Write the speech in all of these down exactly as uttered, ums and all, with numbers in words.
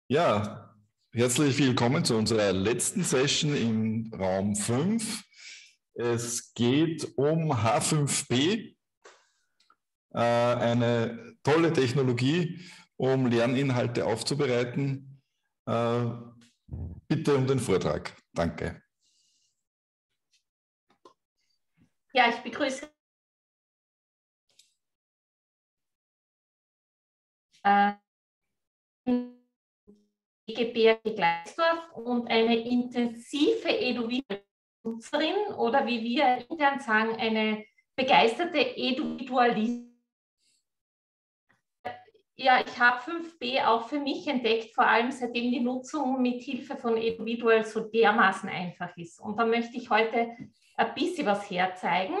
Ja, herzlich willkommen zu unserer letzten Session im Raum fünf. Es geht um H fünf P, eine tolle Technologie, um Lerninhalte aufzubereiten. Bitte um den Vortrag. Danke. Ja, ich begrüße äh, E G B Gleisdorf und eine intensive Eduvidual-Nutzerin oder wie wir intern sagen, eine begeisterte Eduvidualistin. Ja, ich habe fünf B auch für mich entdeckt, vor allem seitdem die Nutzung mit Hilfe von Eduvidual so dermaßen einfach ist. Und da möchte ich heute ein bisschen was herzeigen.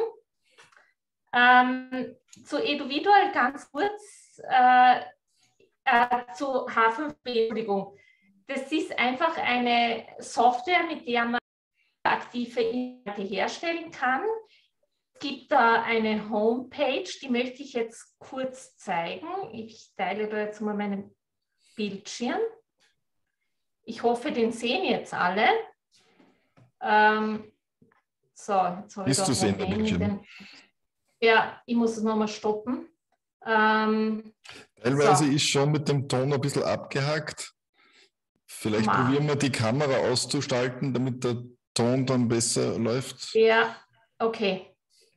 Ähm, zu Eduvidual ganz kurz, äh, äh, zu H fünf P, Entschuldigung. Das ist einfach eine Software, mit der man aktive Inhalte herstellen kann. Es gibt da eine Homepage, die möchte ich jetzt kurz zeigen. Ich teile da jetzt mal meinen Bildschirm. Ich hoffe, den sehen jetzt alle. Ähm, so, jetzt habe ich da Ist zu sehen, der Bildschirm. den, ja, ich muss es nochmal stoppen. Ähm, Teilweise so. ist schon mit dem Ton ein bisschen abgehackt. Vielleicht Ma. probieren wir die Kamera auszuschalten, damit der Ton dann besser läuft. Ja, okay.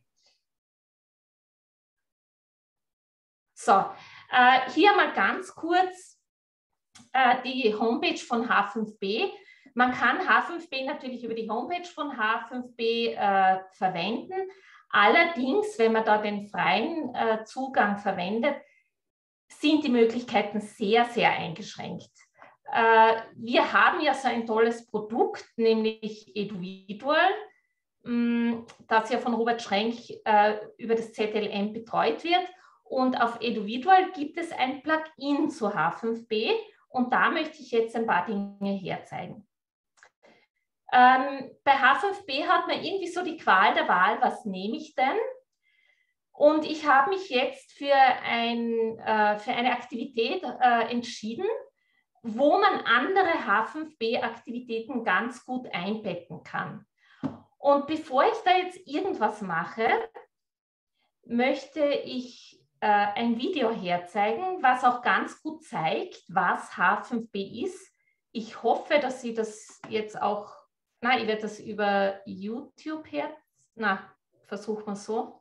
So, äh, hier mal ganz kurz äh, die Homepage von H fünf B. Man kann H fünf B natürlich über die Homepage von H fünf B äh, verwenden. Allerdings, wenn man da den freien äh, Zugang verwendet, sind die Möglichkeiten sehr, sehr eingeschränkt. Äh, wir haben ja so ein tolles Produkt, nämlich Eduvidual, mh, das ja von Robert Schrenk äh, über das Z L M betreut wird. Und auf Eduvidual gibt es ein Plugin zu H fünf B und da möchte ich jetzt ein paar Dinge herzeigen. Ähm, bei H fünf B hat man irgendwie so die Qual der Wahl, was nehme ich denn? Und ich habe mich jetzt für, ein, äh, für eine Aktivität äh, entschieden, wo man andere H fünf B-Aktivitäten ganz gut einbetten kann. Und bevor ich da jetzt irgendwas mache, möchte ich äh, ein Video herzeigen, was auch ganz gut zeigt, was H fünf B ist. Ich hoffe, dass Sie das jetzt auch, na, ich werde das über YouTube her, na, versuchen wir so.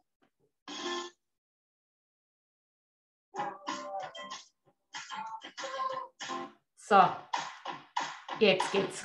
So, jetzt geht's.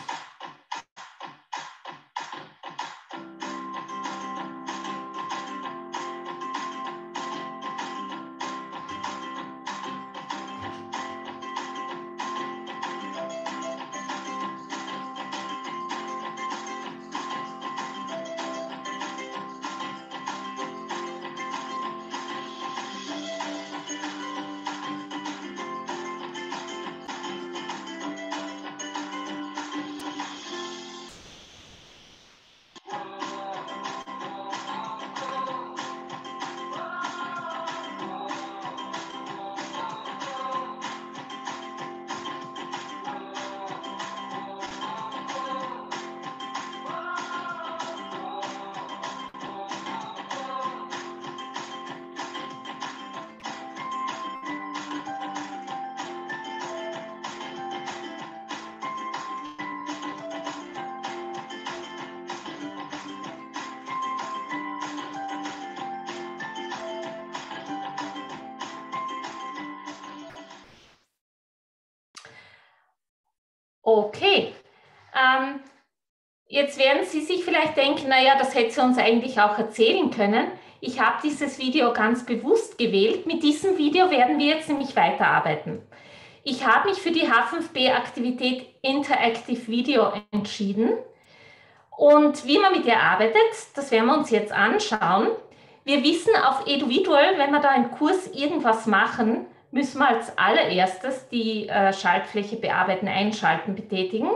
Okay, ähm, jetzt werden Sie sich vielleicht denken, naja, das hätte sie uns eigentlich auch erzählen können. Ich habe dieses Video ganz bewusst gewählt. Mit diesem Video werden wir jetzt nämlich weiterarbeiten. Ich habe mich für die H fünf B-Aktivität Interactive Video entschieden. Und wie man mit ihr arbeitet, das werden wir uns jetzt anschauen. Wir wissen auf Eduvidual, wenn wir da im Kurs irgendwas machen, müssen wir als allererstes die äh, Schaltfläche bearbeiten, einschalten, betätigen.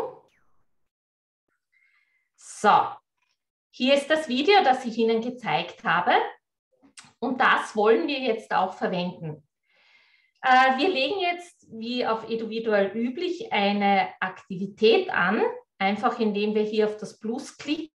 So, hier ist das Video, das ich Ihnen gezeigt habe. Und das wollen wir jetzt auch verwenden. Äh, wir legen jetzt, wie auf Eduvidual üblich, eine Aktivität an, einfach indem wir hier auf das Plus klicken.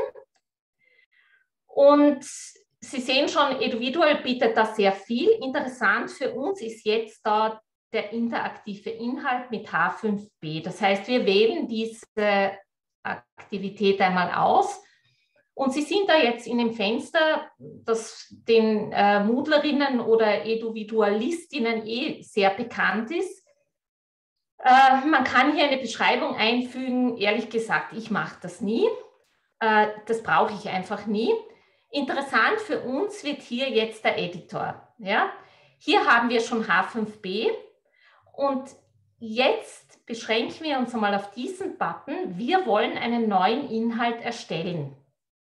Und Sie sehen schon, Eduvidual bietet da sehr viel. Interessant für uns ist jetzt da der interaktive Inhalt mit H fünf B. Das heißt, wir wählen diese Aktivität einmal aus. Und Sie sind da jetzt in dem Fenster, das den äh, Moodlerinnen oder Eduvidualistinnen eh sehr bekannt ist. Äh, man kann hier eine Beschreibung einfügen. Ehrlich gesagt, ich mache das nie. Äh, das brauche ich einfach nie. Interessant für uns wird hier jetzt der Editor. Ja? Hier haben wir schon H fünf B und jetzt beschränken wir uns einmal auf diesen Button. Wir wollen einen neuen Inhalt erstellen.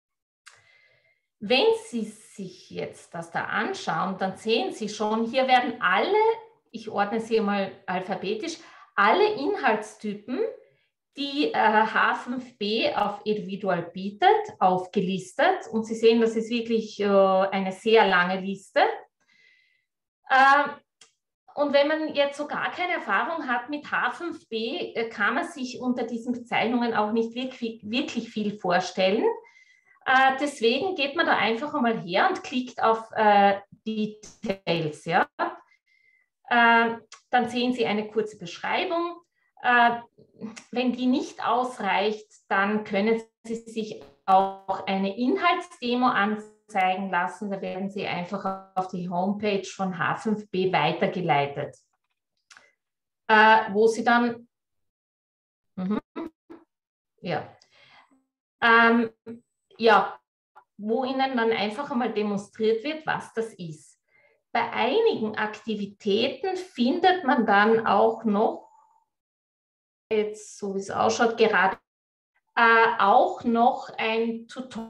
Wenn Sie sich jetzt das da anschauen, dann sehen Sie schon, hier werden alle, ich ordne sie mal alphabetisch, alle Inhaltstypen, die äh, H fünf B auf Eduvidual bietet, aufgelistet. Und Sie sehen, das ist wirklich äh, eine sehr lange Liste. Äh, und wenn man jetzt so gar keine Erfahrung hat mit H fünf B, äh, kann man sich unter diesen Bezeichnungen auch nicht wirklich, wirklich viel vorstellen. Äh, deswegen geht man da einfach einmal her und klickt auf äh, Details. Ja? Äh, dann sehen Sie eine kurze Beschreibung. Äh, wenn die nicht ausreicht, dann können Sie sich auch eine Inhaltsdemo anzeigen lassen. Da werden Sie einfach auf die Homepage von H fünf B weitergeleitet, äh, wo Sie dann, mhm, ja, ähm, ja, wo Ihnen dann einfach einmal demonstriert wird, was das ist. Bei einigen Aktivitäten findet man dann auch noch, jetzt so wie es ausschaut, gerade äh, auch noch ein Tutorial,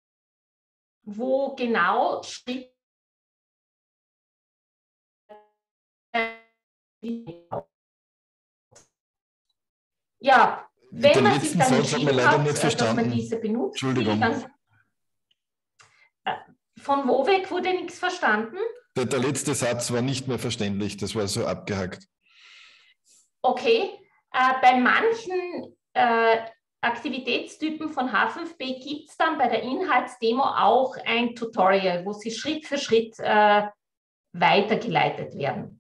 wo genau Schritt ja, wenn man sich dann entschieden hat, dass man diese benutzt, Entschuldigung. Dann, äh, von wo weg wurde nichts verstanden? Der, der letzte Satz war nicht mehr verständlich, das war so abgehackt. Okay, äh, bei manchen äh, Aktivitätstypen von H fünf B gibt es dann bei der Inhaltsdemo auch ein Tutorial, wo sie Schritt für Schritt äh, weitergeleitet werden.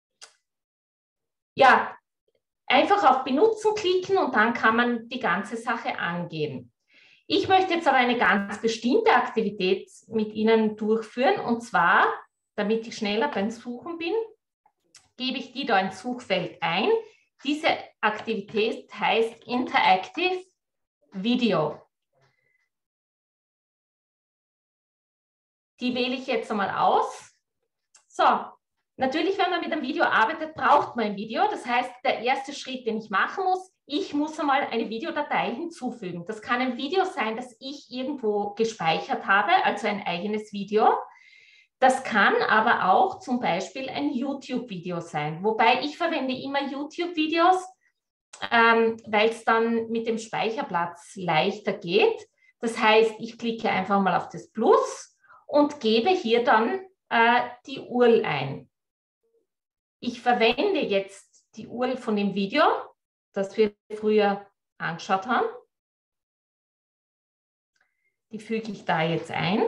Ja, einfach auf Benutzen klicken und dann kann man die ganze Sache angehen. Ich möchte jetzt aber eine ganz bestimmte Aktivität mit Ihnen durchführen und zwar, damit ich schneller beim Suchen bin, gebe ich die da ins Suchfeld ein. Diese Aktivität heißt Interactive Video. Die wähle ich jetzt einmal aus. So, natürlich, wenn man mit einem Video arbeitet, braucht man ein Video. Das heißt, der erste Schritt, den ich machen muss, ich muss einmal eine Videodatei hinzufügen. Das kann ein Video sein, das ich irgendwo gespeichert habe, also ein eigenes Video. Das kann aber auch zum Beispiel ein YouTube-Video sein, wobei ich verwende immer YouTube-Videos, ähm, weil es dann mit dem Speicherplatz leichter geht. Das heißt, ich klicke einfach mal auf das Plus und gebe hier dann äh, die U R L ein. Ich verwende jetzt die U R L von dem Video, das wir früher angeschaut haben. Die füge ich da jetzt ein.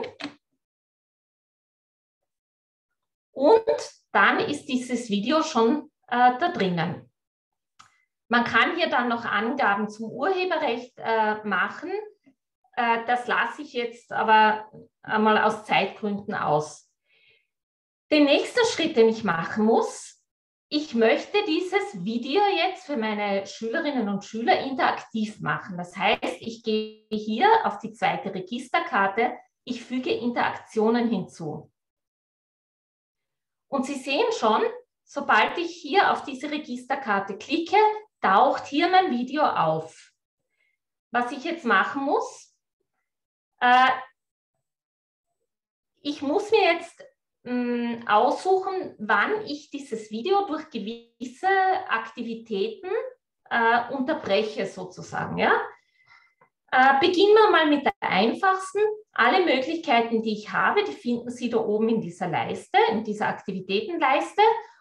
Und dann ist dieses Video schon äh, da drinnen. Man kann hier dann noch Angaben zum Urheberrecht äh, machen. Äh, das lasse ich jetzt aber einmal aus Zeitgründen aus. Den nächsten Schritt, den ich machen muss, ich möchte dieses Video jetzt für meine Schülerinnen und Schüler interaktiv machen. Das heißt, ich gehe hier auf die zweite Registerkarte, ich füge Interaktionen hinzu. Und Sie sehen schon, sobald ich hier auf diese Registerkarte klicke, taucht hier mein Video auf. Was ich jetzt machen muss, äh, ich muss mir jetzt mh, aussuchen, wann ich dieses Video durch gewisse Aktivitäten äh, unterbreche sozusagen. Ja? Äh, beginnen wir mal mit der einfachsten. Alle Möglichkeiten, die ich habe, die finden Sie da oben in dieser Leiste, in dieser Aktivitätenleiste.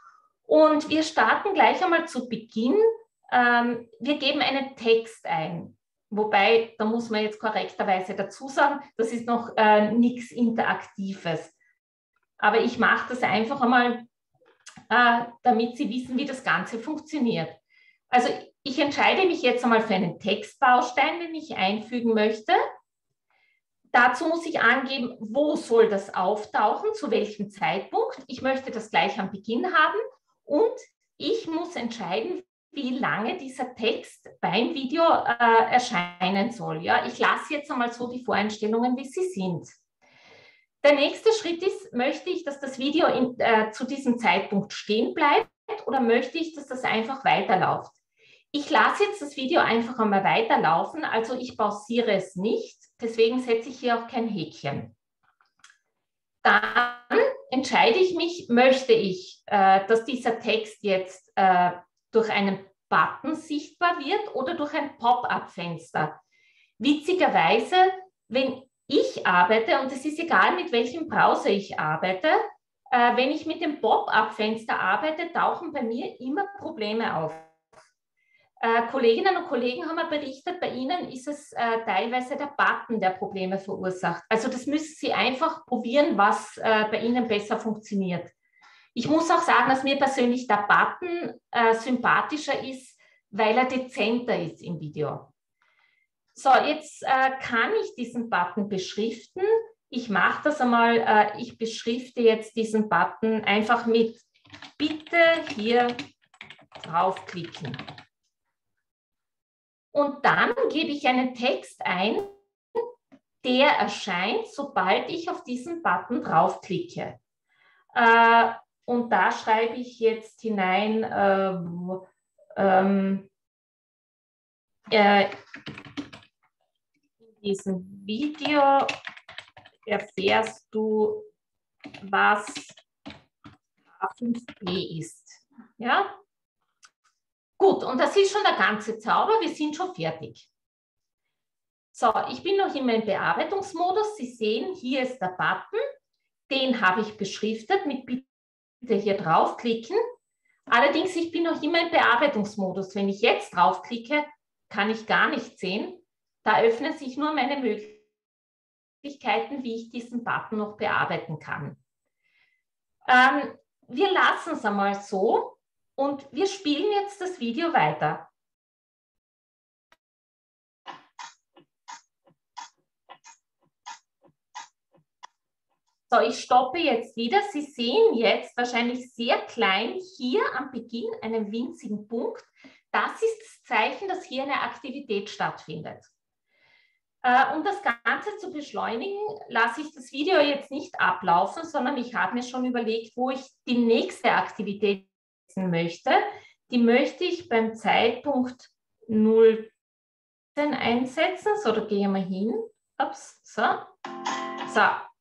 Und wir starten gleich einmal zu Beginn. Ähm, wir geben einen Text ein. Wobei, da muss man jetzt korrekterweise dazu sagen, das ist noch äh, nichts Interaktives. Aber ich mache das einfach einmal, äh, damit Sie wissen, wie das Ganze funktioniert. Also ich entscheide mich jetzt einmal für einen Textbaustein, den ich einfügen möchte. Dazu muss ich angeben, wo soll das auftauchen, zu welchem Zeitpunkt. Ich möchte das gleich am Beginn haben und ich muss entscheiden, wie lange dieser Text beim Video äh, erscheinen soll. Ja, ich lasse jetzt einmal so die Voreinstellungen, wie sie sind. Der nächste Schritt ist, möchte ich, dass das Video in, äh, zu diesem Zeitpunkt stehen bleibt oder möchte ich, dass das einfach weiterläuft? Ich lasse jetzt das Video einfach einmal weiterlaufen, also ich pausiere es nicht, deswegen setze ich hier auch kein Häkchen. Dann entscheide ich mich, möchte ich, äh, dass dieser Text jetzt äh, durch einen Button sichtbar wird oder durch ein Pop-up-Fenster. Witzigerweise, wenn ich arbeite, und es ist egal, mit welchem Browser ich arbeite, äh, wenn ich mit dem Pop-up-Fenster arbeite, tauchen bei mir immer Probleme auf. Äh, Kolleginnen und Kollegen haben mir berichtet, bei Ihnen ist es äh, teilweise der Button, der Probleme verursacht. Also das müssen Sie einfach probieren, was äh, bei Ihnen besser funktioniert. Ich muss auch sagen, dass mir persönlich der Button äh, sympathischer ist, weil er dezenter ist im Video. So, jetzt äh, kann ich diesen Button beschriften. Ich mache das einmal, äh, ich beschrifte jetzt diesen Button einfach mit bitte hier draufklicken. Und dann gebe ich einen Text ein, der erscheint, sobald ich auf diesen Button draufklicke. Äh, und da schreibe ich jetzt hinein, äh, ähm, äh, in diesem Video erfährst du, was H fünf B ist. Ja? Gut, und das ist schon der ganze Zauber, wir sind schon fertig. So, ich bin noch immer im Bearbeitungsmodus. Sie sehen, hier ist der Button, den habe ich beschriftet mit bitte hier draufklicken. Allerdings, ich bin noch immer im Bearbeitungsmodus. Wenn ich jetzt draufklicke, kann ich gar nicht sehen. Da öffnen sich nur meine Möglichkeiten, wie ich diesen Button noch bearbeiten kann. Ähm, wir lassen es einmal so und wir spielen jetzt das Video weiter. So, ich stoppe jetzt wieder. Sie sehen jetzt wahrscheinlich sehr klein hier am Beginn einen winzigen Punkt. Das ist das Zeichen, dass hier eine Aktivität stattfindet. Äh, um das Ganze zu beschleunigen, lasse ich das Video jetzt nicht ablaufen, sondern ich habe mir schon überlegt, wo ich die nächste Aktivität setzen möchte. Die möchte ich beim Zeitpunkt null einsetzen. So, da gehe ich mal hin. Ups, so. So.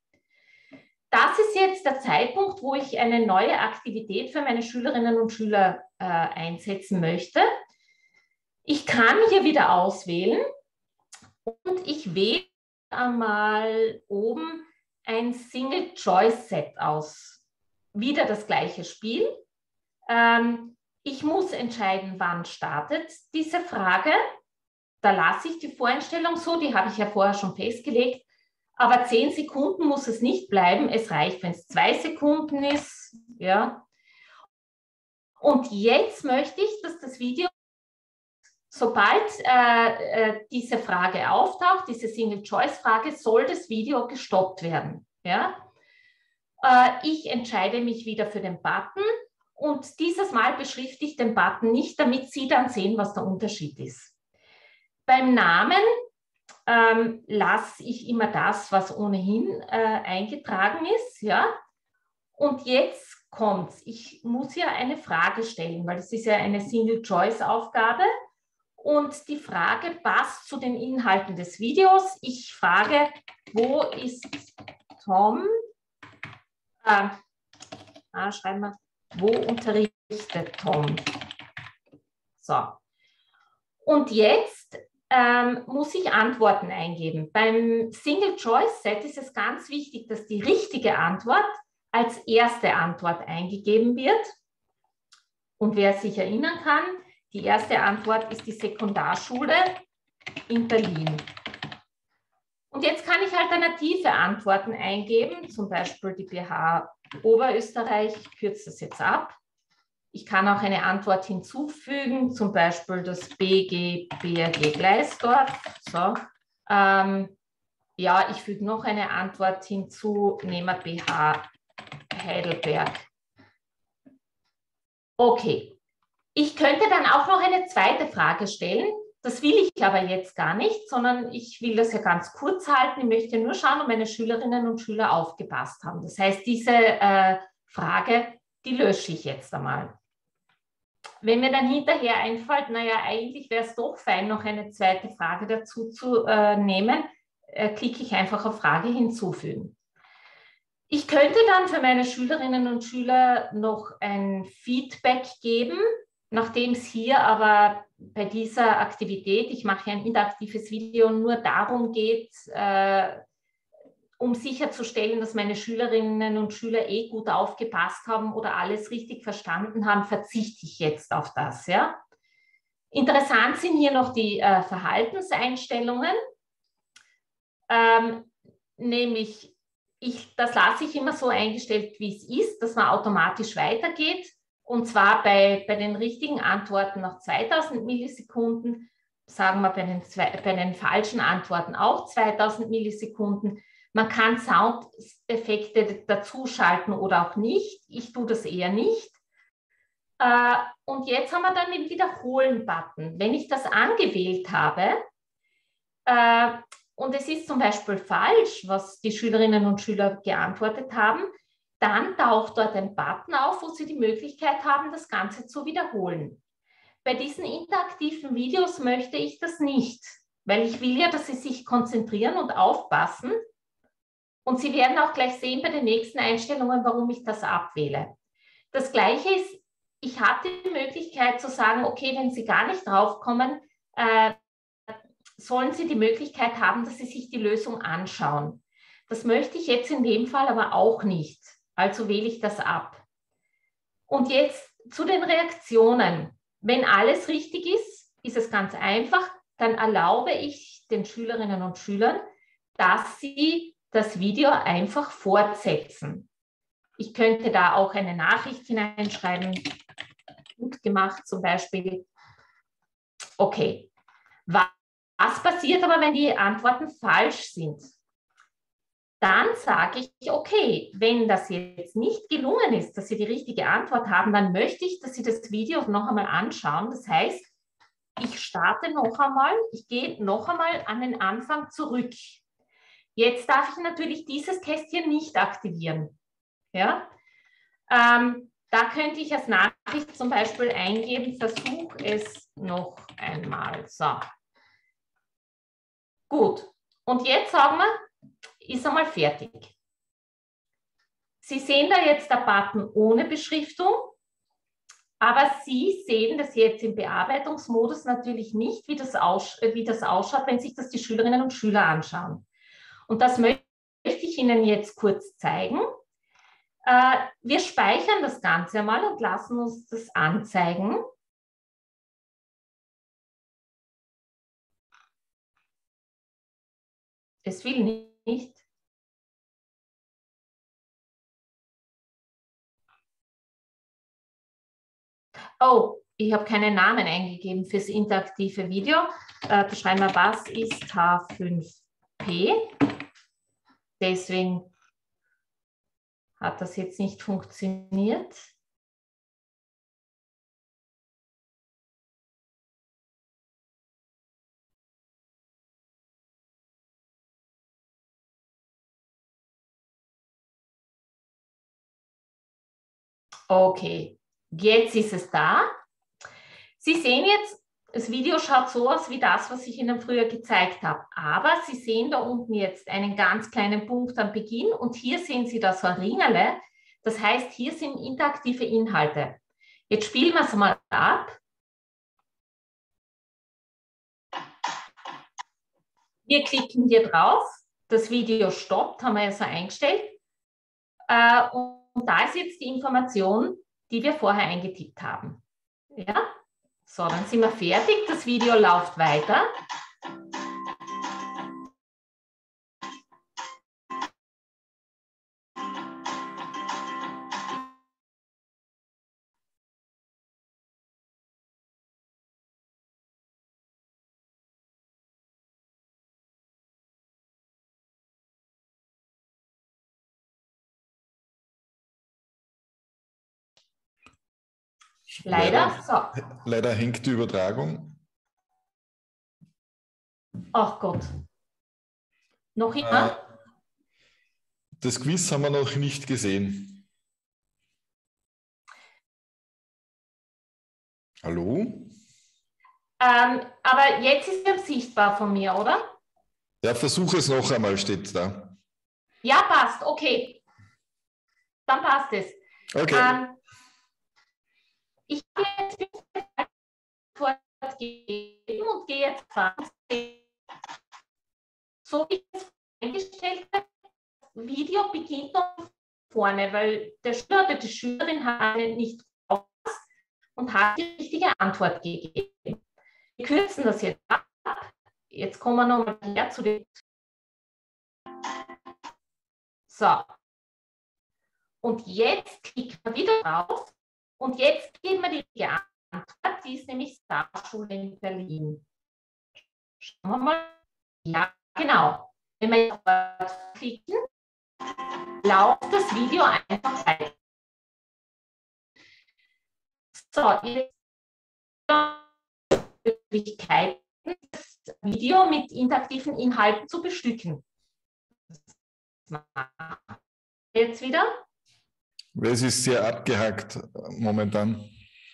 Das ist jetzt der Zeitpunkt, wo ich eine neue Aktivität für meine Schülerinnen und Schüler äh, einsetzen möchte. Ich kann hier wieder auswählen und ich wähle einmal oben ein Single-Choice-Set aus. Wieder das gleiche Spiel. Ähm, ich muss entscheiden, wann startet diese Frage. Da lasse ich die Voreinstellung so, die habe ich ja vorher schon festgelegt. Aber zehn Sekunden muss es nicht bleiben. Es reicht, wenn es zwei Sekunden ist. Ja. Und jetzt möchte ich, dass das Video, sobald äh, äh, diese Frage auftaucht, diese Single-Choice-Frage, soll das Video gestoppt werden. Ja. Äh, ich entscheide mich wieder für den Button und dieses Mal beschrifte ich den Button nicht, damit Sie dann sehen, was der Unterschied ist. Beim Namen Ähm, lasse ich immer das, was ohnehin äh, eingetragen ist. Ja? Und jetzt kommt es. Ich muss ja eine Frage stellen, weil das ist ja eine Single-Choice-Aufgabe. Und die Frage passt zu den Inhalten des Videos. Ich frage, wo ist Tom? Äh, ah, schreiben wir, wo unterrichtet Tom? So. Und jetzt Ähm, muss ich Antworten eingeben. Beim Single-Choice-Set ist es ganz wichtig, dass die richtige Antwort als erste Antwort eingegeben wird. Und wer sich erinnern kann, die erste Antwort ist die Sekundarschule in Berlin. Und jetzt kann ich alternative Antworten eingeben, zum Beispiel die B H Oberösterreich, ich kürze das jetzt ab. Ich kann auch eine Antwort hinzufügen, zum Beispiel das B G B R G Gleisdorf. So. Ähm, ja, ich füge noch eine Antwort hinzu, nehmen wir B H Heidelberg. Okay, ich könnte dann auch noch eine zweite Frage stellen. Das will ich aber jetzt gar nicht, sondern ich will das ja ganz kurz halten. Ich möchte nur schauen, ob meine Schülerinnen und Schüler aufgepasst haben. Das heißt, diese äh, Frage, die lösche ich jetzt einmal. Wenn mir dann hinterher einfällt, naja, eigentlich wäre es doch fein, noch eine zweite Frage dazu zu äh, nehmen, äh, klicke ich einfach auf Frage hinzufügen. Ich könnte dann für meine Schülerinnen und Schüler noch ein Feedback geben, nachdem es hier aber bei dieser Aktivität, ich mache ein interaktives Video, nur darum geht, äh, um sicherzustellen, dass meine Schülerinnen und Schüler eh gut aufgepasst haben oder alles richtig verstanden haben, verzichte ich jetzt auf das. Ja? Interessant sind hier noch die äh, Verhaltenseinstellungen, ähm, nämlich ich, das lasse ich immer so eingestellt, wie es ist, dass man automatisch weitergeht, und zwar bei, bei den richtigen Antworten nach zweitausend Millisekunden, sagen wir bei den, zwei, bei den falschen Antworten auch zweitausend Millisekunden. Man kann Soundeffekte dazuschalten oder auch nicht. Ich tue das eher nicht. Äh, und jetzt haben wir dann den Wiederholen-Button. Wenn ich das angewählt habe äh, und es ist zum Beispiel falsch, was die Schülerinnen und Schüler geantwortet haben, dann taucht dort ein Button auf, wo Sie die Möglichkeit haben, das Ganze zu wiederholen. Bei diesen interaktiven Videos möchte ich das nicht, weil ich will ja, dass Sie sich konzentrieren und aufpassen. Und Sie werden auch gleich sehen bei den nächsten Einstellungen, warum ich das abwähle. Das Gleiche ist, ich habe die Möglichkeit zu sagen, okay, wenn Sie gar nicht draufkommen, äh, sollen Sie die Möglichkeit haben, dass Sie sich die Lösung anschauen. Das möchte ich jetzt in dem Fall aber auch nicht. Also wähle ich das ab. Und jetzt zu den Reaktionen. Wenn alles richtig ist, ist es ganz einfach. Dann erlaube ich den Schülerinnen und Schülern, dass sie das Video einfach fortsetzen. Ich könnte da auch eine Nachricht hineinschreiben. Gut gemacht zum Beispiel. Okay. Was passiert aber, wenn die Antworten falsch sind? Dann sage ich, okay, wenn das jetzt nicht gelungen ist, dass Sie die richtige Antwort haben, dann möchte ich, dass Sie das Video noch einmal anschauen. Das heißt, ich starte noch einmal, ich gehe noch einmal an den Anfang zurück. Jetzt darf ich natürlich dieses Kästchen nicht aktivieren. Ja? Ähm, da könnte ich als Nachricht zum Beispiel eingeben, versuch es noch einmal. So. Gut. Und jetzt sagen wir, ist einmal fertig. Sie sehen da jetzt der Button ohne Beschriftung, aber Sie sehen das jetzt im Bearbeitungsmodus natürlich nicht, wie das, aus, wie das ausschaut, wenn sich das die Schülerinnen und Schüler anschauen. Und das möchte ich Ihnen jetzt kurz zeigen. Äh, wir speichern das Ganze einmal und lassen uns das anzeigen. Es will nicht. Oh, ich habe keinen Namen eingegeben fürs interaktive Video. Äh, da schreiben wir, was ist H fünf P? Deswegen hat das jetzt nicht funktioniert. Okay, jetzt ist es da. Sie sehen jetzt, das Video schaut so aus wie das, was ich Ihnen früher gezeigt habe. Aber Sie sehen da unten jetzt einen ganz kleinen Punkt am Beginn und hier sehen Sie das Ringerle. Das heißt, hier sind interaktive Inhalte. Jetzt spielen wir es mal ab. Wir klicken hier drauf. Das Video stoppt, haben wir ja so eingestellt. Und da ist jetzt die Information, die wir vorher eingetippt haben. Ja, so, dann sind wir fertig. Das Video läuft weiter. Leider, Leider, so. leider hängt die Übertragung. Ach Gott. Noch immer? Äh, das Quiz haben wir noch nicht gesehen. Hallo? Ähm, aber jetzt ist es sichtbar von mir, oder? Ja, versuche es noch einmal, steht da. Ja, passt. Okay. Dann passt es. Okay. Ähm, ich gehe jetzt Antwort geben und gehe jetzt fahren. So wie ich es eingestellt habe, das Video beginnt noch vorne, weil der Schüler oder die Schülerin hat nicht aufgepasst und hat die richtige Antwort gegeben. Wir kürzen das jetzt ab. Jetzt kommen wir nochmal her zu dem. So. Und jetzt klicken wir wieder drauf und jetzt geben wir die richtige Antwort, die ist nämlich Starschule in Berlin. Schauen wir mal. Ja, genau. Wenn wir jetzt auf klicken, läuft das Video einfach weiter. So, jetzt Möglichkeiten, das Video mit interaktiven Inhalten zu bestücken. Jetzt wieder. Es ist sehr abgehackt momentan.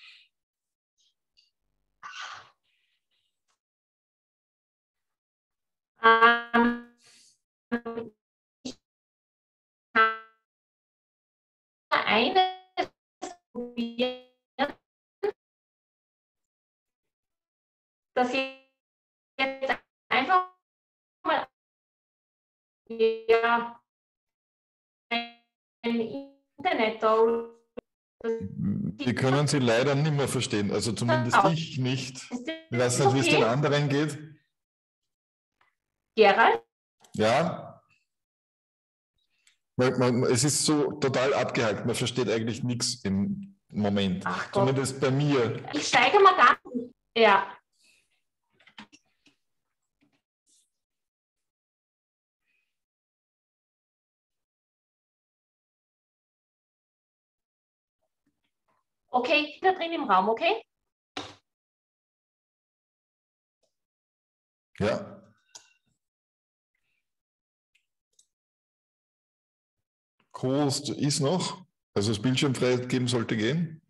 Ähm, ich kann eines probieren, dass ich jetzt einfach mal ja, ein Internet da. Wir können Sie leider nicht mehr verstehen, also zumindest ich nicht. Ich weiß nicht, wie es den anderen geht. Gerald? Ja. Man, man, es ist so total abgehackt, man versteht eigentlich nichts im Moment. Ach Gott. Zumindest bei mir. Ich steige mal ganz. Ja. Okay, ich bin da drin im Raum, okay? Ja. Co-Host ist noch, also das Bildschirmfreiheit geben sollte gehen.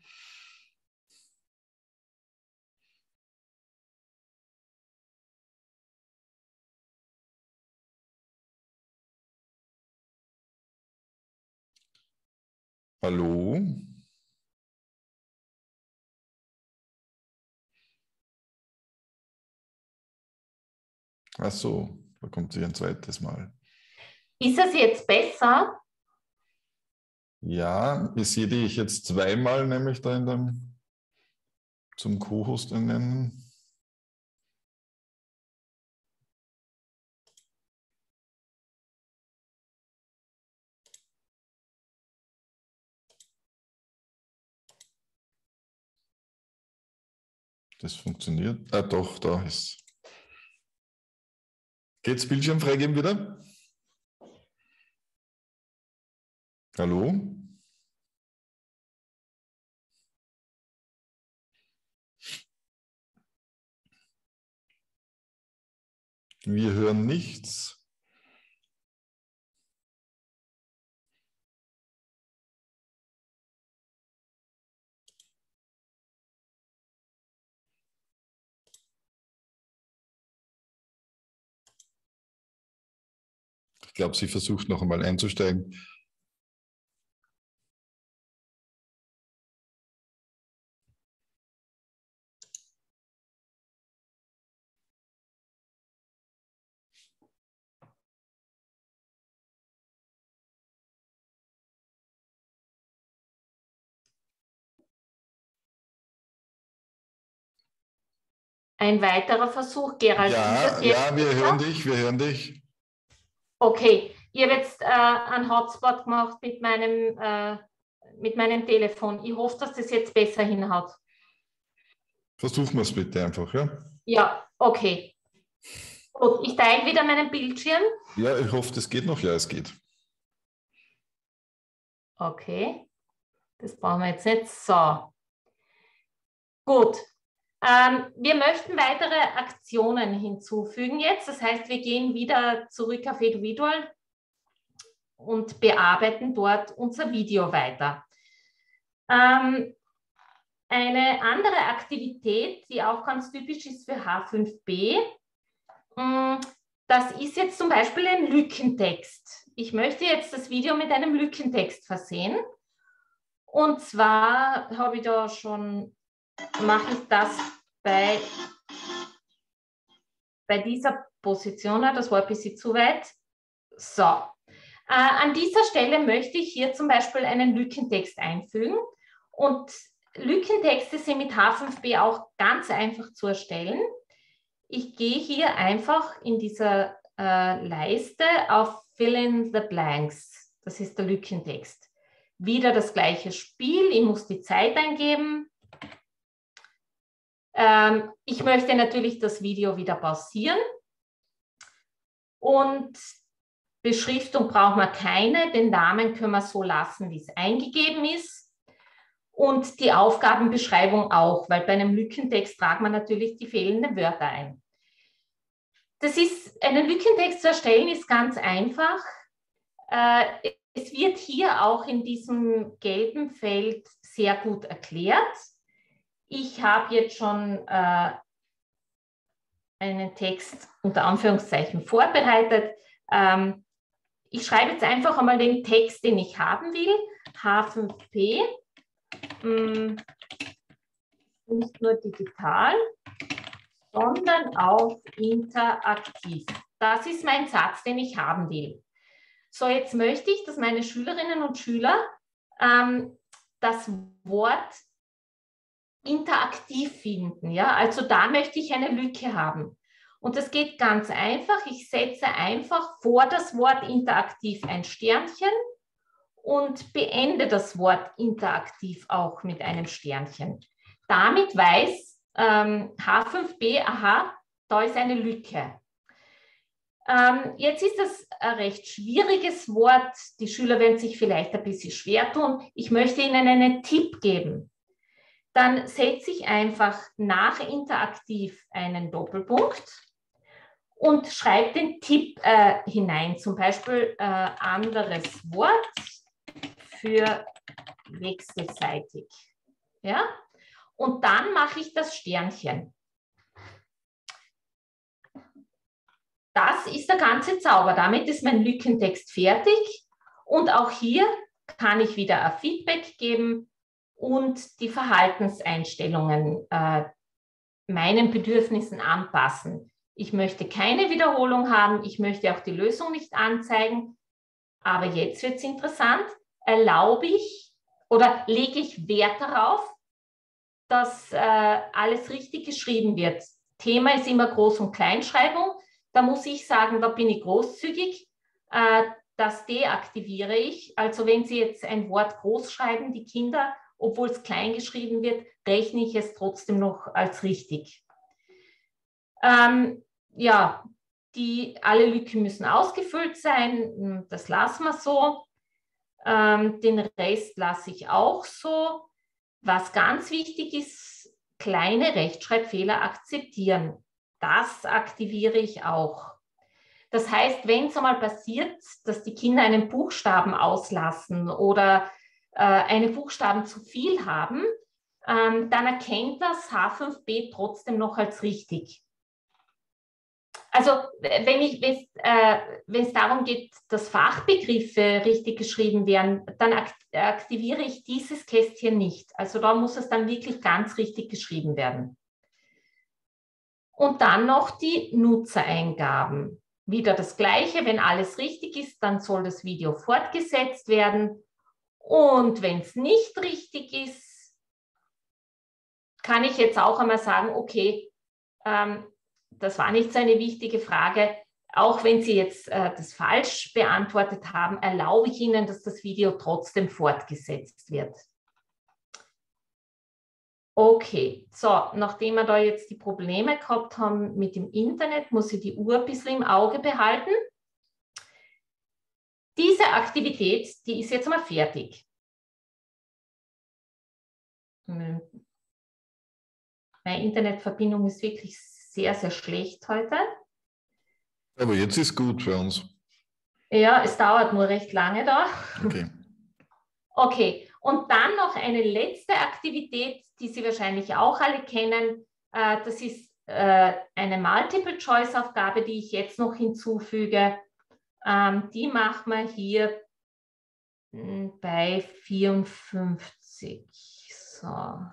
Hallo? Ach so, da kommt sie ein zweites Mal. Ist es jetzt besser? Ja, ich sehe dich jetzt zweimal, nämlich da in dem zum Co-Host nennen. Das funktioniert. Ah, doch, da ist. Geht's Bildschirm freigeben wieder? Hallo? Wir hören nichts. Ich glaube, sie versucht noch einmal einzusteigen. Ein weiterer Versuch, Gerald. Ja, ja, wir hören dich, wir hören dich. Okay, ich habe jetzt äh, einen Hotspot gemacht mit meinem, äh, mit meinem Telefon. Ich hoffe, dass das jetzt besser hinhaut. Versuchen wir es bitte einfach, ja? Ja, okay. Gut, ich teile wieder meinen Bildschirm. Ja, ich hoffe, das geht noch. Ja, es geht. Okay, das brauchen wir jetzt nicht. So. Gut. Ähm, wir möchten weitere Aktionen hinzufügen jetzt. Das heißt, wir gehen wieder zurück auf Eduvidual und bearbeiten dort unser Video weiter. Ähm, eine andere Aktivität, die auch ganz typisch ist für H fünf B, das ist jetzt zum Beispiel ein Lückentext. Ich möchte jetzt das Video mit einem Lückentext versehen. Und zwar habe ich da schon, mache ich das bei, bei dieser Position, das war ein bisschen zu weit. So, äh, an dieser Stelle möchte ich hier zum Beispiel einen Lückentext einfügen. Und Lückentexte sind mit H fünf B auch ganz einfach zu erstellen. Ich gehe hier einfach in dieser äh, Leiste auf Fill in the Blanks. Das ist der Lückentext. Wieder das gleiche Spiel. Ich muss die Zeit eingeben. Ähm, ich möchte natürlich das Video wieder pausieren. Und Beschriftung brauchen wir keine. Den Namen können wir so lassen, wie es eingegeben ist. Und die Aufgabenbeschreibung auch, weil bei einem Lückentext tragen wir natürlich die fehlenden Wörter ein. Das ist, einen Lückentext zu erstellen ist ganz einfach. Äh, es wird hier auch in diesem gelben Feld sehr gut erklärt. Ich habe jetzt schon äh, einen Text unter Anführungszeichen vorbereitet. Ähm, ich schreibe jetzt einfach einmal den Text, den ich haben will. H fünf P. Mh, nicht nur digital, sondern auch interaktiv. Das ist mein Satz, den ich haben will. So, jetzt möchte ich, dass meine Schülerinnen und Schüler ähm, das Wort interaktiv finden. Ja? Also da möchte ich eine Lücke haben. Und das geht ganz einfach. Ich setze einfach vor das Wort interaktiv ein Sternchen und beende das Wort interaktiv auch mit einem Sternchen. Damit weiß ähm, H fünf B, aha, da ist eine Lücke. Ähm, jetzt ist das ein recht schwieriges Wort. Die Schüler werden sich vielleicht ein bisschen schwer tun. Ich möchte Ihnen einen Tipp geben. Dann setze ich einfach nach interaktiv einen Doppelpunkt und schreibe den Tipp äh, hinein. Zum Beispiel äh, anderes Wort für wechselseitig. Ja? Und dann mache ich das Sternchen. Das ist der ganze Zauber. Damit ist mein Lückentext fertig. Und auch hier kann ich wieder ein Feedback geben und die Verhaltenseinstellungen äh, meinen Bedürfnissen anpassen. Ich möchte keine Wiederholung haben. Ich möchte auch die Lösung nicht anzeigen. Aber jetzt wird es interessant. Erlaube ich oder lege ich Wert darauf, dass äh, alles richtig geschrieben wird. Thema ist immer Groß- und Kleinschreibung. Da muss ich sagen, da bin ich großzügig. Äh, das deaktiviere ich. Also wenn Sie jetzt ein Wort groß schreiben, die Kinder, obwohl es klein geschrieben wird, rechne ich es trotzdem noch als richtig. Ähm, ja, die, alle Lücken müssen ausgefüllt sein. Das lassen wir so. Ähm, den Rest lasse ich auch so. Was ganz wichtig ist, kleine Rechtschreibfehler akzeptieren. Das aktiviere ich auch. Das heißt, wenn es einmal passiert, dass die Kinder einen Buchstaben auslassen oder äh, einen Buchstaben zu viel haben, ähm, dann erkennt das H fünf B trotzdem noch als richtig. Also wenn ich, wenn es äh, darum geht, dass Fachbegriffe richtig geschrieben werden, dann akt aktiviere ich dieses Kästchen nicht. Also da muss es dann wirklich ganz richtig geschrieben werden. Und dann noch die Nutzereingaben. Wieder das Gleiche, wenn alles richtig ist, dann soll das Video fortgesetzt werden. Und wenn es nicht richtig ist, kann ich jetzt auch einmal sagen, okay, Ähm, das war nicht so eine wichtige Frage. Auch wenn Sie jetzt äh, das falsch beantwortet haben, erlaube ich Ihnen, dass das Video trotzdem fortgesetzt wird. Okay, so, nachdem wir da jetzt die Probleme gehabt haben mit dem Internet, muss ich die Uhr ein bisschen im Auge behalten. Diese Aktivität, die ist jetzt mal fertig. Meine Internetverbindung ist wirklich sehr, sehr schlecht heute. Aber jetzt ist gut für uns. Ja, es dauert nur recht lange da. Okay. Okay, und dann noch eine letzte Aktivität, die Sie wahrscheinlich auch alle kennen. Das ist eine Multiple-Choice-Aufgabe, die ich jetzt noch hinzufüge. Die machen wir hier bei vierundfünfzig. So.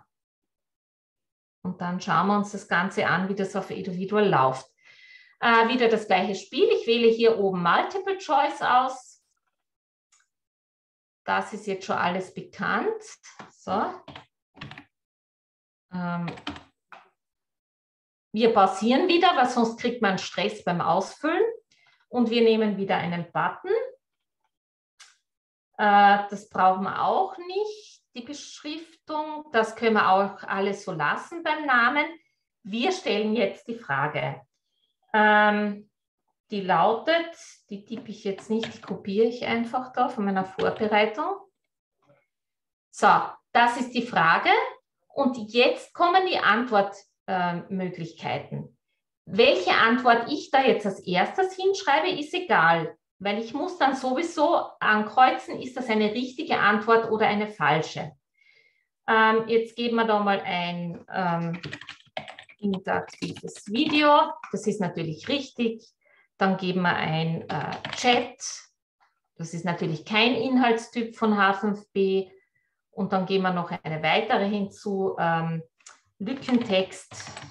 Und dann schauen wir uns das Ganze an, wie das auf Eduvidual läuft. Äh, wieder das gleiche Spiel. Ich wähle hier oben Multiple Choice aus. Das ist jetzt schon alles bekannt. So. Ähm, wir pausieren wieder, weil sonst kriegt man Stress beim Ausfüllen. Und wir nehmen wieder einen Button. Äh, das brauchen wir auch nicht, die Beschriftung. Das können wir auch alles so lassen beim Namen. Wir stellen jetzt die Frage. Ähm, die lautet, die tippe ich jetzt nicht, die kopiere ich einfach da von meiner Vorbereitung. So, das ist die Frage. Und jetzt kommen die Antwortmöglichkeiten. Äh, Welche Antwort ich da jetzt als erstes hinschreibe, ist egal, weil ich muss dann sowieso ankreuzen, ist das eine richtige Antwort oder eine falsche. Ähm, jetzt geben wir da mal ein ähm, interaktives Video, das ist natürlich richtig. Dann geben wir ein äh, Chat, das ist natürlich kein Inhaltstyp von H fünf B. Und dann geben wir noch eine weitere hinzu, ähm, Lückentext.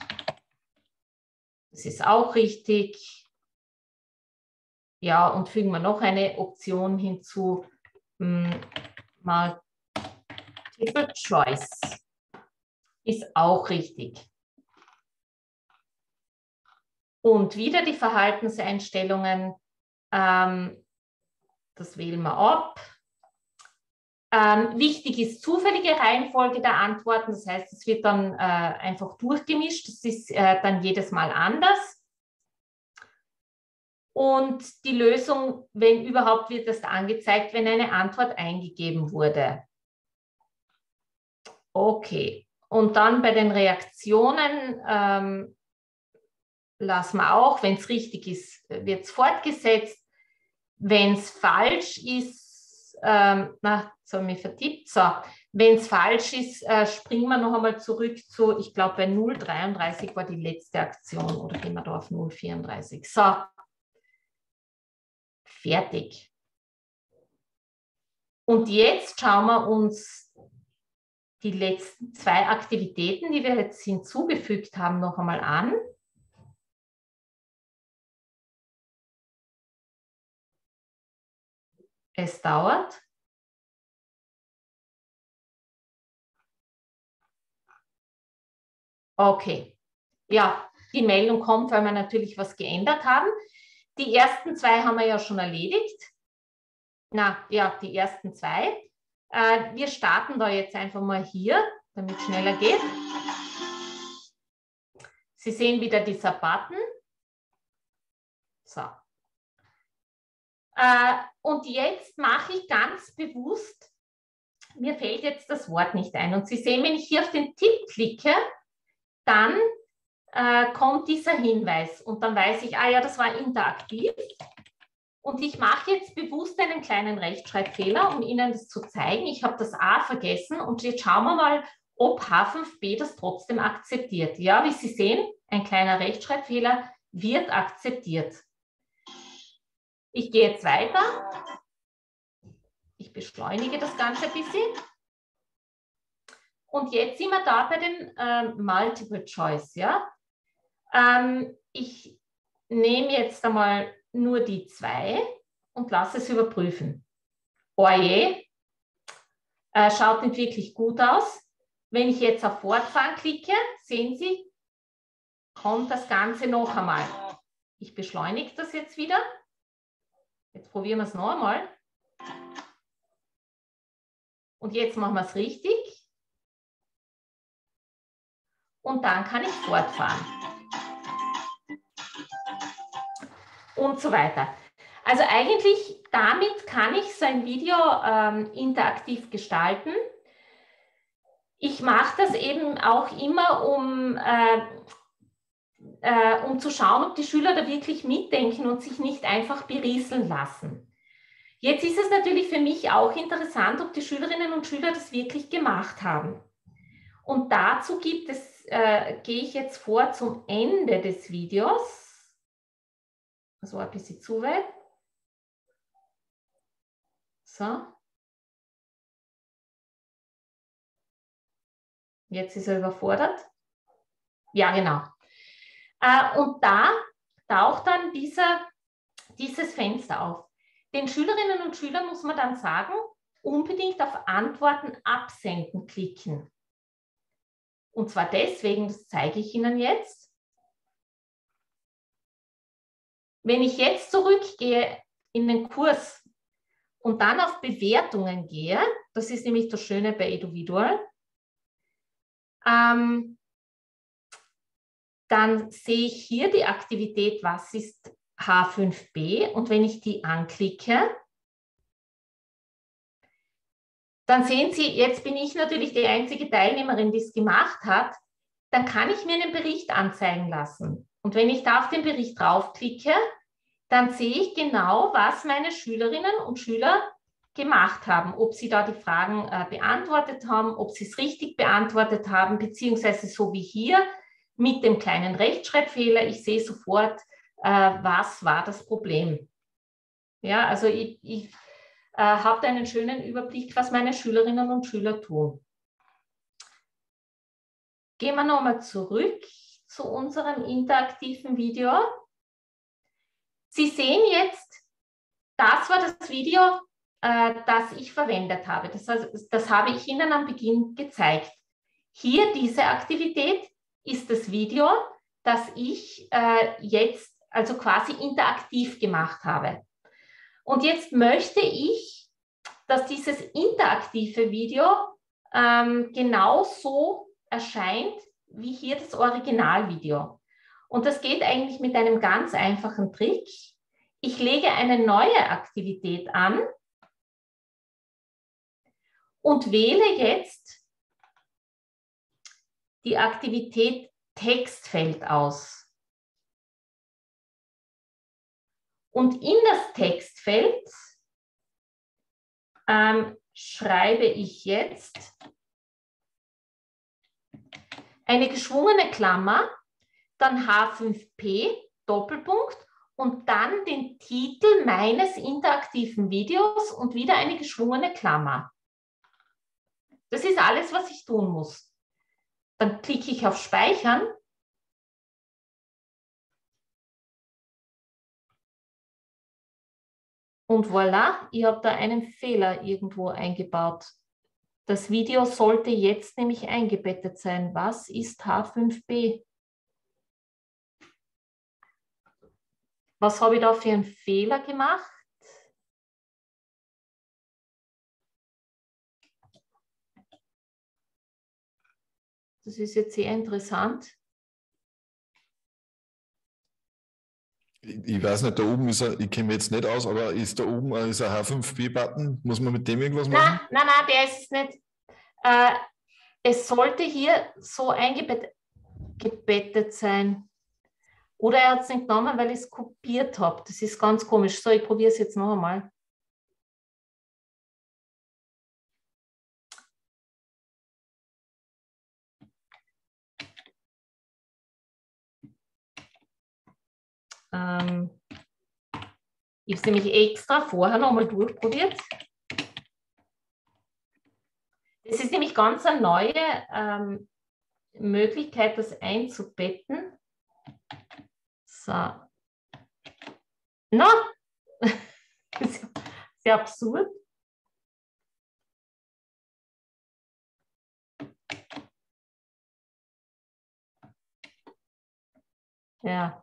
Das ist auch richtig. Ja, und fügen wir noch eine Option hinzu, Multiple Choice. Ist auch richtig. Und wieder die Verhaltenseinstellungen, ähm, das wählen wir ab. Ähm, wichtig ist zufällige Reihenfolge der Antworten, das heißt, es wird dann äh, einfach durchgemischt, das ist äh, dann jedes Mal anders. Und die Lösung, wenn überhaupt, wird erst angezeigt, wenn eine Antwort eingegeben wurde. Okay, und dann bei den Reaktionen ähm, lassen wir auch, wenn es richtig ist, wird es fortgesetzt. Wenn es falsch ist, ähm, na, jetzt habe ich mich vertippt, so, wenn es falsch ist, äh, springen wir noch einmal zurück zu, ich glaube bei null Komma dreiunddreißig war die letzte Aktion, oder gehen wir da auf null Komma vierunddreißig. So, fertig. Und jetzt schauen wir uns die letzten zwei Aktivitäten, die wir jetzt hinzugefügt haben, noch einmal an. Es dauert. Okay. Ja, die Meldung kommt, weil wir natürlich was geändert haben. Die ersten zwei haben wir ja schon erledigt. Na, ja, die ersten zwei. Äh, wir starten da jetzt einfach mal hier, damit es schneller geht. Sie sehen wieder dieser Button. So. Äh, und jetzt mache ich ganz bewusst, mir fällt jetzt das Wort nicht ein. Und Sie sehen, wenn ich hier auf den Tipp klicke, dann äh, kommt dieser Hinweis. Und dann weiß ich, ah ja, das war interaktiv. Und ich mache jetzt bewusst einen kleinen Rechtschreibfehler, um Ihnen das zu zeigen. Ich habe das A vergessen und jetzt schauen wir mal, ob H fünf B das trotzdem akzeptiert. Ja, wie Sie sehen, ein kleiner Rechtschreibfehler wird akzeptiert. Ich gehe jetzt weiter. Ich beschleunige das Ganze ein bisschen. Und jetzt sind wir da bei den ähm, Multiple Choice. Ja? Ähm, ich nehme jetzt einmal nur die zwei und lasse es überprüfen. Oje, äh, schaut nicht wirklich gut aus. Wenn ich jetzt auf Fortfahren klicke, sehen Sie, kommt das Ganze noch einmal. Ich beschleunige das jetzt wieder. Jetzt probieren wir es noch einmal. Und jetzt machen wir es richtig. Und dann kann ich fortfahren. Und so weiter. Also eigentlich damit kann ich so ein Video ähm, interaktiv gestalten. Ich mache das eben auch immer, um, äh, äh, um zu schauen, ob die Schüler da wirklich mitdenken und sich nicht einfach berieseln lassen. Jetzt ist es natürlich für mich auch interessant, ob die Schülerinnen und Schüler das wirklich gemacht haben. Und dazu gibt es, äh, gehe ich jetzt vor zum Ende des Videos. Das war ein bisschen zu weit. So. Jetzt ist er überfordert. Ja, genau. Äh, und da taucht dann dieser, dieses Fenster auf. Den Schülerinnen und Schülern muss man dann sagen, unbedingt auf Antworten absenden klicken. Und zwar deswegen, das zeige ich Ihnen jetzt. Wenn ich jetzt zurückgehe in den Kurs und dann auf Bewertungen gehe, das ist nämlich das Schöne bei Eduvidual, ähm, dann sehe ich hier die Aktivität, was ist H fünf B? Und wenn ich die anklicke, dann sehen Sie, jetzt bin ich natürlich die einzige Teilnehmerin, die es gemacht hat, dann kann ich mir einen Bericht anzeigen lassen. Und wenn ich da auf den Bericht draufklicke, dann sehe ich genau, was meine Schülerinnen und Schüler gemacht haben, ob sie da die Fragen äh, beantwortet haben, ob sie es richtig beantwortet haben, beziehungsweise so wie hier mit dem kleinen Rechtschreibfehler. Ich sehe sofort, äh, was war das Problem. Ja, also ich, ich äh, habe einen schönen Überblick, was meine Schülerinnen und Schüler tun. Gehen wir nochmal zurück zu unserem interaktiven Video. Sie sehen jetzt, das war das Video, äh, das ich verwendet habe. Das, heißt, das habe ich Ihnen am Beginn gezeigt. Hier diese Aktivität ist das Video, das ich äh, jetzt also quasi interaktiv gemacht habe. Und jetzt möchte ich, dass dieses interaktive Video ähm, genauso erscheint wie hier das Originalvideo. Und das geht eigentlich mit einem ganz einfachen Trick. Ich lege eine neue Aktivität an und wähle jetzt die Aktivität Textfeld aus. Und in das Textfeld ähm, schreibe ich jetzt eine geschwungene Klammer, dann H fünf P, Doppelpunkt und dann den Titel meines interaktiven Videos und wieder eine geschwungene Klammer. Das ist alles, was ich tun muss. Dann klicke ich auf Speichern. Und voilà, ich habe da einen Fehler irgendwo eingebaut. Das Video sollte jetzt nämlich eingebettet sein. Was ist H fünf B? Was habe ich da für einen Fehler gemacht? Das ist jetzt sehr interessant. Ich weiß nicht, da oben ist er, ich kenne mich jetzt nicht aus, aber ist da oben ist ein H fünf B-Button? Muss man mit dem irgendwas machen? Nein, nein, nein, der ist es nicht. Äh, es sollte hier so eingebettet sein. Oder er hat es nicht genommen, weil ich es kopiert habe. Das ist ganz komisch. So, ich probiere es jetzt noch einmal. Ähm, ich habe es nämlich extra vorher noch mal durchprobiert. Das ist nämlich ganz eine neue ähm, Möglichkeit, das einzubetten. So. Na, das ist sehr absurd. Ja.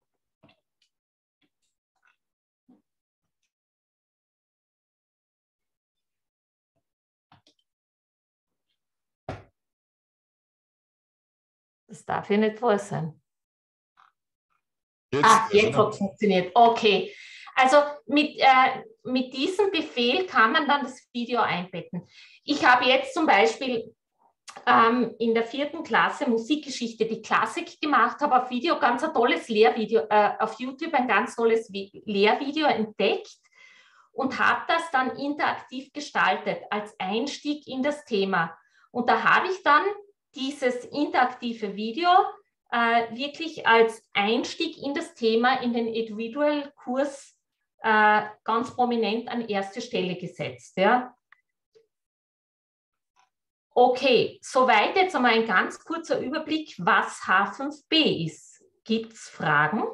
Das darf ja nicht wahr sein. Jetzt, ah, jetzt oder? hat es funktioniert. Okay. Also mit, äh, mit diesem Befehl kann man dann das Video einbetten. Ich habe jetzt zum Beispiel ähm, in der vierten Klasse Musikgeschichte die Klassik gemacht, habe auf Video ganz ein tolles Lehrvideo, äh, auf YouTube ein ganz tolles Lehrvideo entdeckt und habe das dann interaktiv gestaltet als Einstieg in das Thema. Und da habe ich dann dieses interaktive Video äh, wirklich als Einstieg in das Thema in den Individual-Kurs äh, ganz prominent an erste Stelle gesetzt. Ja. Okay, soweit jetzt einmal ein ganz kurzer Überblick, was H fünf B ist. Gibt es Fragen?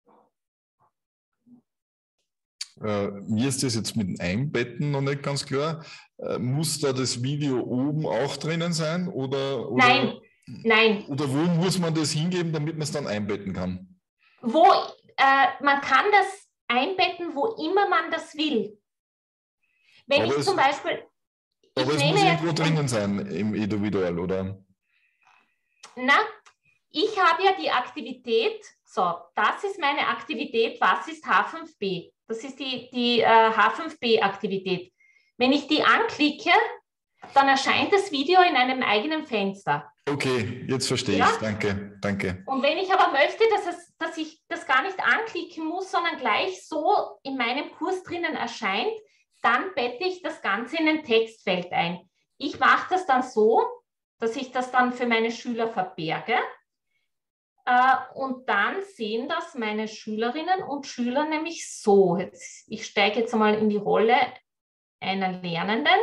Äh, mir ist das jetzt mit dem Einbetten noch nicht ganz klar. Äh, muss da das Video oben auch drinnen sein? Oder, oder, nein, nein. Oder wo muss man das hingeben, damit man es dann einbetten kann? Wo, äh, man kann das einbetten, wo immer man das will. Wenn aber ich es, zum Beispiel... Aber ich es nehme muss irgendwo jetzt drinnen sein im Individual, oder? Na, ich habe ja die Aktivität, so, das ist meine Aktivität, was ist H fünf B? Das ist die, die äh, H fünf B-Aktivität. Wenn ich die anklicke, dann erscheint das Video in einem eigenen Fenster. Okay, jetzt verstehe ja? ich. Danke, danke. Und wenn ich aber möchte, dass, es, dass ich das gar nicht anklicken muss, sondern gleich so in meinem Kurs drinnen erscheint, dann bette ich das Ganze in ein Textfeld ein. Ich mache das dann so, dass ich das dann für meine Schüler verberge. Äh, und dann sehen das meine Schülerinnen und Schüler nämlich so. Jetzt, ich steige jetzt einmal in die Rolle einer Lernenden.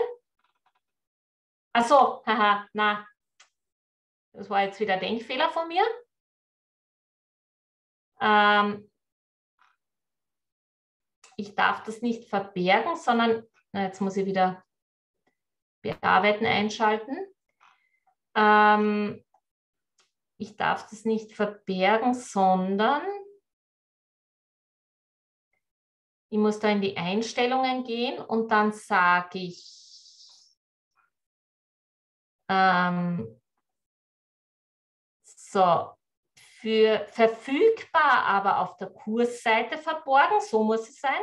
Also, haha, na, das war jetzt wieder ein Denkfehler von mir. Ähm, ich darf das nicht verbergen, sondern, na, jetzt muss ich wieder Bearbeiten einschalten. Ähm, ich darf das nicht verbergen, sondern ich muss da in die Einstellungen gehen und dann sage ich, ähm, so, für verfügbar, aber auf der Kursseite verborgen, so muss es sein.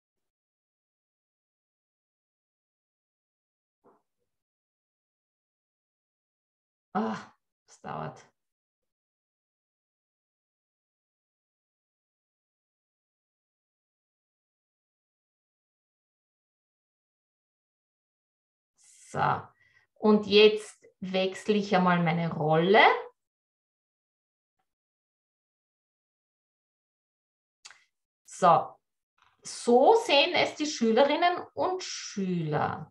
Oh, das dauert. So, und jetzt wechsle ich einmal meine Rolle. So, so sehen es die Schülerinnen und Schüler.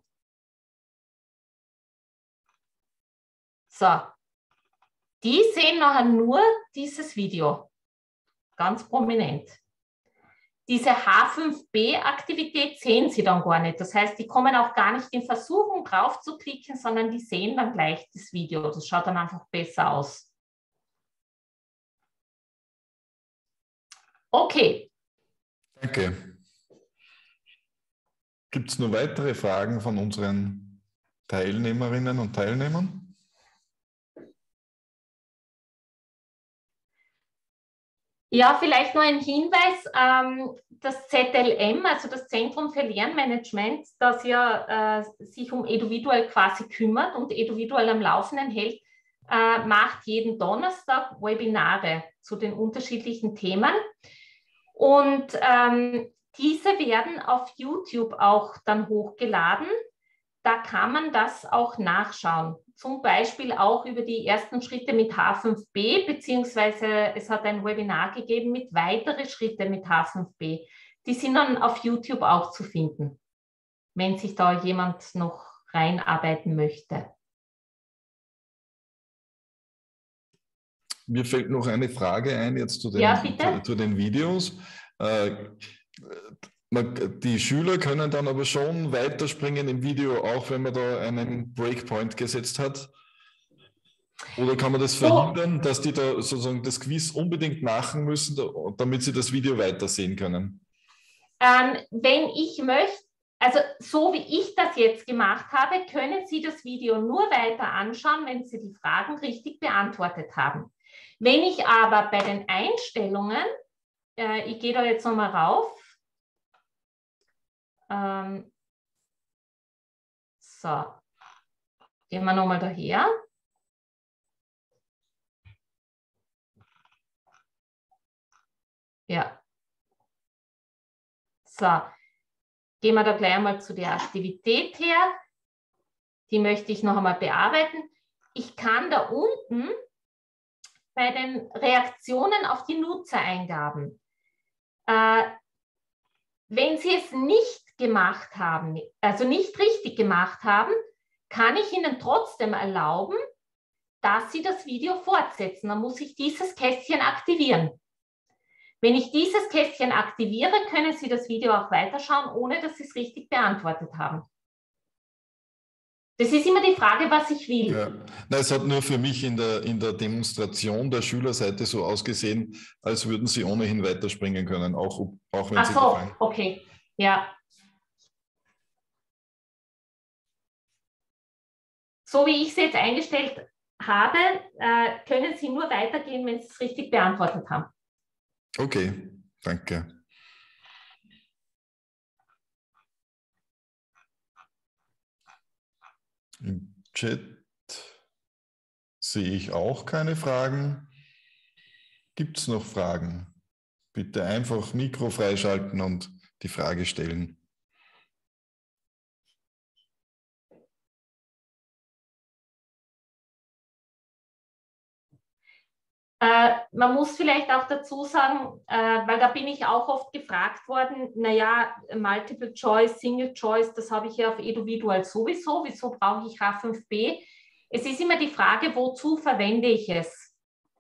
So, die sehen nachher nur dieses Video, ganz prominent. Diese H fünf B-Aktivität sehen sie dann gar nicht. Das heißt, die kommen auch gar nicht in Versuchung, drauf zu klicken, sondern die sehen dann gleich das Video. Das schaut dann einfach besser aus. Okay. Danke. Gibt es noch weitere Fragen von unseren Teilnehmerinnen und Teilnehmern? Ja, vielleicht noch ein Hinweis, ähm, das Z L M, also das Zentrum für Lernmanagement, das ja äh, sich um Eduvidual quasi kümmert und Eduvidual am Laufenden hält, äh, macht jeden Donnerstag Webinare zu den unterschiedlichen Themen. Und ähm, diese werden auf YouTube auch dann hochgeladen. Da kann man das auch nachschauen. Zum Beispiel auch über die ersten Schritte mit H fünf B, beziehungsweise es hat ein Webinar gegeben mit weiteren Schritten mit H fünf B. Die sind dann auf YouTube auch zu finden, wenn sich da jemand noch reinarbeiten möchte. Mir fällt noch eine Frage ein jetzt zu den, ja, bitte? zu, zu den Videos. Äh, Die Schüler können dann aber schon weiterspringen im Video, auch wenn man da einen Breakpoint gesetzt hat. Oder kann man das verhindern, dass die da sozusagen das Quiz unbedingt machen müssen, damit sie das Video weitersehen können? Ähm, wenn ich möchte, also so wie ich das jetzt gemacht habe, können Sie das Video nur weiter anschauen, wenn Sie die Fragen richtig beantwortet haben. Wenn ich aber bei den Einstellungen, äh, ich gehe da jetzt nochmal rauf, ähm, so, gehen wir nochmal daher. Ja. So, gehen wir da gleich einmal zu der Aktivität her. Die möchte ich noch einmal bearbeiten. Ich kann da unten bei den Reaktionen auf die Nutzereingaben, äh, wenn Sie es nicht gemacht haben, also nicht richtig gemacht haben, kann ich Ihnen trotzdem erlauben, dass Sie das Video fortsetzen. Dann muss ich dieses Kästchen aktivieren. Wenn ich dieses Kästchen aktiviere, können Sie das Video auch weiterschauen, ohne dass Sie es richtig beantwortet haben. Das ist immer die Frage, was ich will. Ja. Na, es hat nur für mich in der, in der Demonstration der Schülerseite so ausgesehen, als würden Sie ohnehin weiterspringen können, auch, auch wenn Ach Sie so, gefallen. okay, ja. So wie ich es jetzt eingestellt habe, äh, können Sie nur weitergehen, wenn Sie es richtig beantwortet haben. Okay, danke. Im Chat sehe ich auch keine Fragen. Gibt es noch Fragen? Bitte einfach Mikro freischalten und die Frage stellen. Äh, man muss vielleicht auch dazu sagen, äh, weil da bin ich auch oft gefragt worden, naja, Multiple Choice, Single Choice, das habe ich ja auf Eduvidual sowieso, wieso brauche ich H fünf B? Es ist immer die Frage, wozu verwende ich es?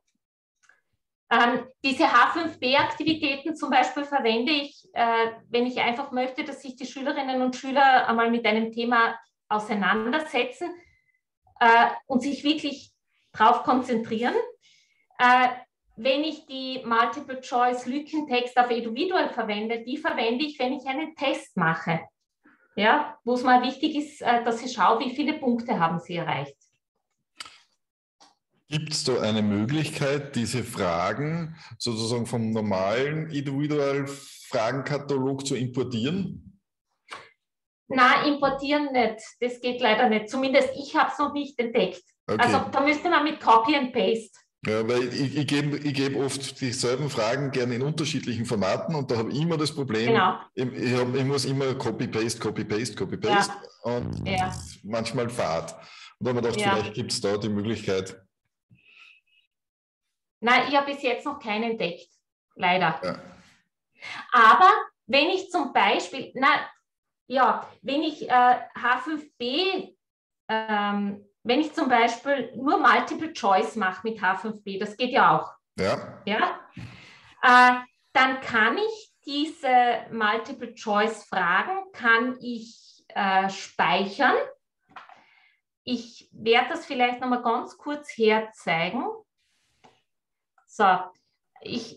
Ähm, diese H fünf B-Aktivitäten zum Beispiel verwende ich, äh, wenn ich einfach möchte, dass sich die Schülerinnen und Schüler einmal mit einem Thema auseinandersetzen äh, und sich wirklich darauf konzentrieren. Äh, wenn ich die Multiple-Choice-Lückentext auf Eduvidual verwende, die verwende ich, wenn ich einen Test mache. Ja, wo es mal wichtig ist, äh, dass ich schaue, wie viele Punkte haben Sie erreicht. Gibt es da eine Möglichkeit, diese Fragen sozusagen vom normalen Individual-Fragenkatalog zu importieren? Na, importieren nicht. Das geht leider nicht. Zumindest ich habe es noch nicht entdeckt. Okay. Also da müsste man mit Copy and Paste. Ja, weil ich, ich gebe ich geb oft dieselben Fragen gerne in unterschiedlichen Formaten und da habe ich immer das Problem, Genau. ich, ich, hab, ich muss immer Copy-Paste, Copy-Paste, Copy-Paste Ja. und Ja. das ist manchmal fad. Und da habe ich gedacht, Ja. vielleicht gibt es da die Möglichkeit. Nein, ich habe bis jetzt noch keinen entdeckt. Leider. Ja. Aber wenn ich zum Beispiel, na, ja, wenn ich äh, H fünf B, ähm, wenn ich zum Beispiel nur Multiple Choice mache mit H fünf B, das geht ja auch. Ja. Ja? Äh, dann kann ich diese Multiple Choice Fragen kann ich äh, speichern. Ich werde das vielleicht noch mal ganz kurz herzeigen. So, ich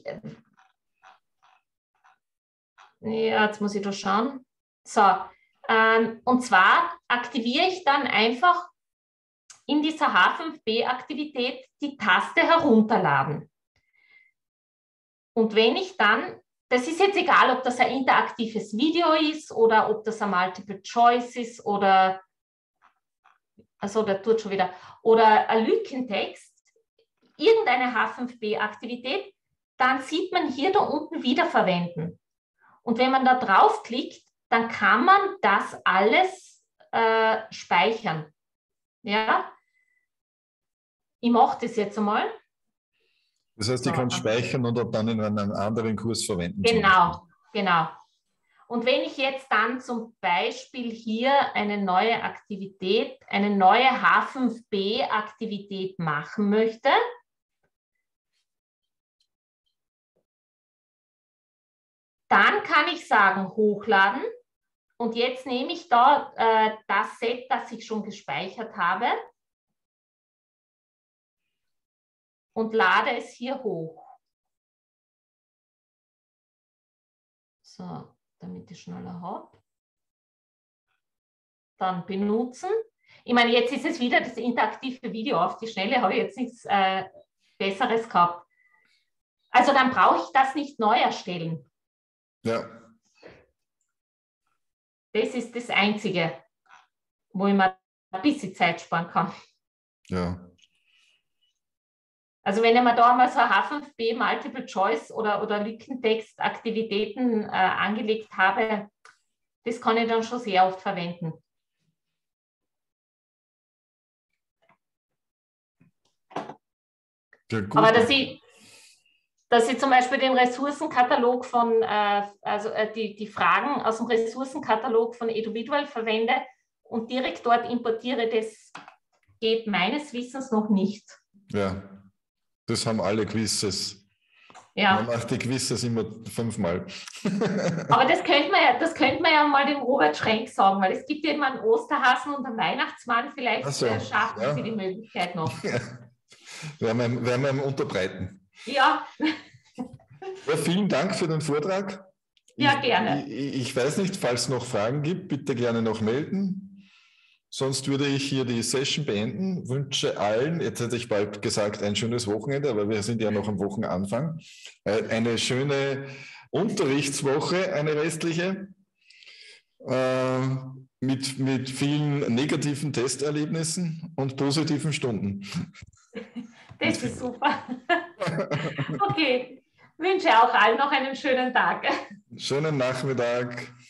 ja, jetzt muss ich da schauen. So, ähm, und zwar aktiviere ich dann einfach in dieser H fünf B-Aktivität die Taste herunterladen. Und wenn ich dann, das ist jetzt egal, ob das ein interaktives Video ist oder ob das ein Multiple Choice ist oder, also der tut schon wieder, oder ein Lückentext, irgendeine H fünf B-Aktivität, dann sieht man hier da unten wiederverwenden. Und wenn man da draufklickt, dann kann man das alles äh, speichern. Ja? Ich mache das jetzt einmal. Das heißt, ich kann speichern und dann in einem anderen Kurs verwenden. Genau, genau. Und wenn ich jetzt dann zum Beispiel hier eine neue Aktivität, eine neue H fünf B-Aktivität machen möchte, dann kann ich sagen, hochladen. Und jetzt nehme ich da äh, das Set, das ich schon gespeichert habe. und lade es hier hoch. So, damit ich schneller habe. Dann benutzen. Ich meine, jetzt ist es wieder das interaktive Video. Auf die Schnelle habe ich jetzt nichts äh, Besseres gehabt. Also dann brauche ich das nicht neu erstellen. Ja. Das ist das Einzige, wo ich mir ein bisschen Zeit sparen kann. Ja. Also wenn ich mir da mal so H fünf B Multiple Choice oder, oder Lückentext-Aktivitäten äh, angelegt habe, das kann ich dann schon sehr oft verwenden. Ja, gut. Aber dass ich, dass ich zum Beispiel den Ressourcenkatalog von, äh, also äh, die, die Fragen aus dem Ressourcenkatalog von Eduvidual verwende und direkt dort importiere, das geht meines Wissens noch nicht. Ja, das haben alle Quizzes. Ja. Man macht die Quizzes immer fünfmal. Aber das könnte man ja, das könnte man ja mal dem Robert Schrenk sagen, weil es gibt ja immer einen Osterhasen und einen Weihnachtsmann, vielleicht so, äh, schaffen ja. sie die Möglichkeit noch. Ja. Werden wir, werden wir unterbreiten. Ja. Ja, vielen Dank für den Vortrag. Ja, ich, gerne. Ich, ich weiß nicht, falls es noch Fragen gibt, bitte gerne noch melden. Sonst würde ich hier die Session beenden. Wünsche allen, jetzt hätte ich bald gesagt, ein schönes Wochenende, aber wir sind ja noch am Wochenanfang. Eine schöne Unterrichtswoche, eine restliche, mit, mit vielen negativen Testerlebnissen und positiven Stunden. Das ist super. Okay, wünsche auch allen noch einen schönen Tag. Schönen Nachmittag.